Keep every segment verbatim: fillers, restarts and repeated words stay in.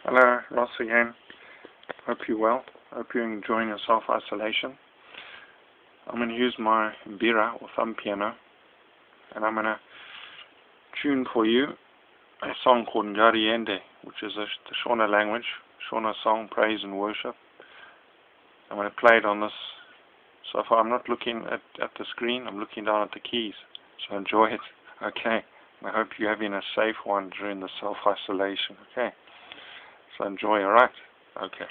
Hello, Ross again. Hope you're well. Hope you're enjoying your self-isolation. I'm going to use my Bira or thumb piano, and I'm going to tune for you a song called Ngari Yende, which is a, the Shona language, Shona song, praise and worship. I'm going to play it on this. So far I'm not looking at, at the screen, I'm looking down at the keys. So enjoy it. Okay. I hope you're having a safe one during the self-isolation. Okay. So enjoy, alright? Okay.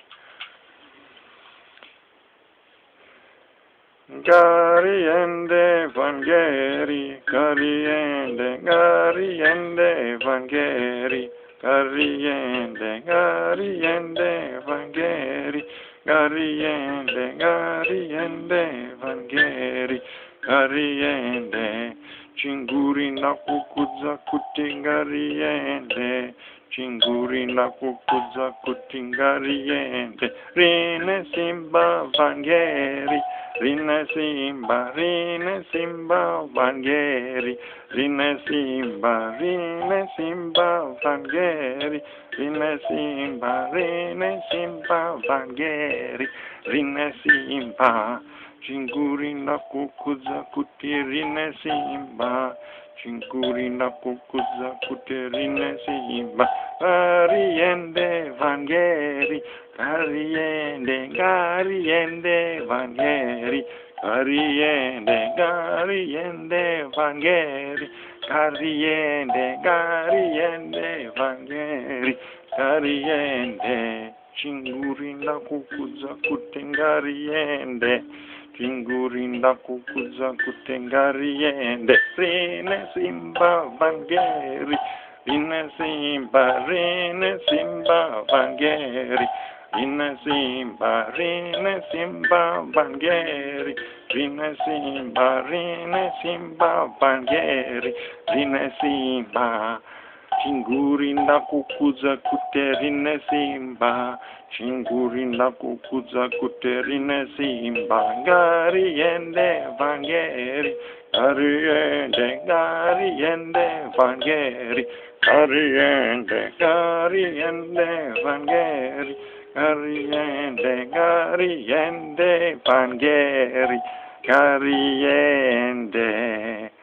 Ngari Yende Vangeri, Ngari Yende, Ngari Yende Vangeri, Ngari Yende, Ngari Yende Vangeri, Ngari Yende, Ngari Yende Vangeri, Ngari Yende, Chinguri Nakukuza Kuti Ngari Yende, Chinguri Nakukuza Kuti Ngari Yende, Rine Simba Vangeri, Rine Simba, Rine Simba Vangeri, Rine Simba, Rine Simba Vangeri, Rine Simba, Rine Simba Vangeri, Rine Simba, Chinguri Nakukuza Kuti Rine Simba, Chinguri Nakukuza Kuti Rine Simba, Ngari Yende Vangeri, Ngari Yende, Ngari Yende Vangeri, Ngari Yende, Ngari Yende Vangeri, Ngari Yende, Ngari Yende Vangeri, Ngari Yende, Chinguri Nakukuza Kuti Ngari Yende, Chinguri Nakukuza Kuti Ngari Yende, Rine Simba Vangeri, Rine Simba, Rine Simba Vangeri, Rine Simba, Rine Simba Vangeri, Rine Simba, Rine Simba Vangeri, Rine Simba, Chinguri Nakukuza Kuti Rine Simba, Chinguri Nakukuza Kuti Rine Simba, Ngari Yende Vangeri, Ngari Yende, Ngari Yende Vangeri, Ngari Yende, Ngari Yende Vangeri, Ngari Yende, Ngari Yende Vangeri, Ngari Yende.